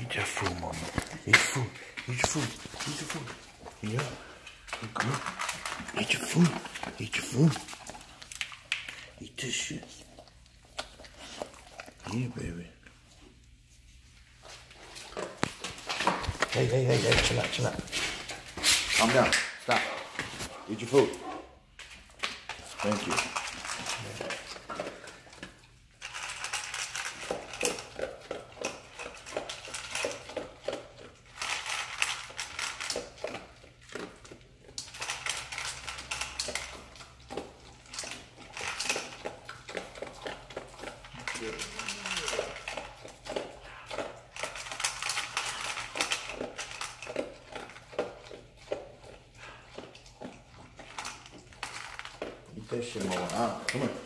Eat that food, mama. Eat food. Eat your food. Eat your food. Yeah. Good girl. Eat your food. Eat your food. Eat this shit. Yeah, baby. Hey, chill out. Calm down. Stop. Eat your food. Thank you. Eat that shit, mama. Come here.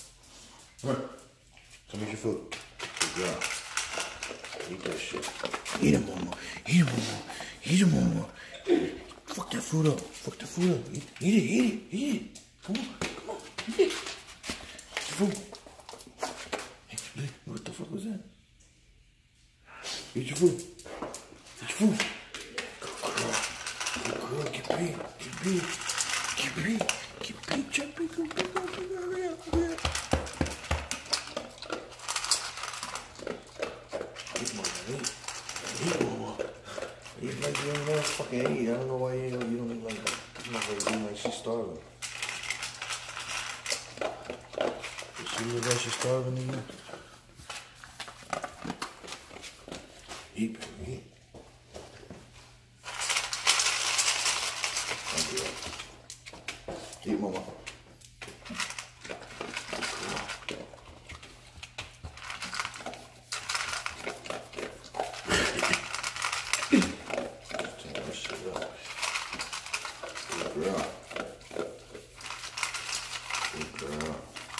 Come eat your food. Good girl. Eat that shit. Eat it, mama. Eat it, mama. Fuck that food up. Eat it. Come on. Eat it. Eat your food. Hey, what the fuck was that? Eat your food. Good girl. Get big. Hurry up. Eat, mama. Eat like you don't know fucking eat. I don't know why you don't eat like that. You're not gonna eat like she's starving. She look like she's starving to you. Eat, baby, eat. Eat, mama. Good girl.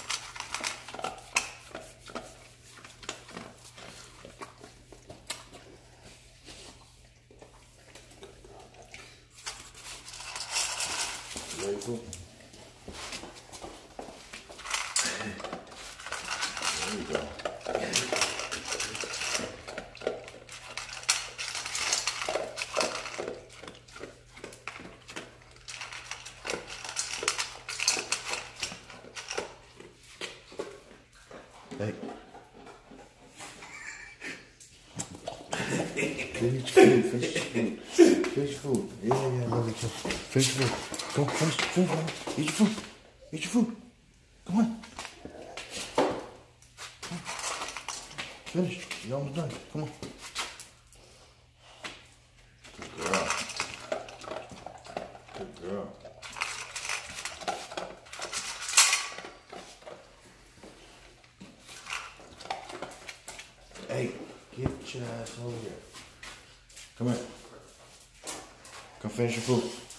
Ready for? There you go. Hey. Finish food. Yeah, I love you too. Finish food. Go, finish food, mama. Eat your food. Come on. Finish. You're almost done. Come on. Good girl. Hey, get your ass over here. Come here. Come finish your food.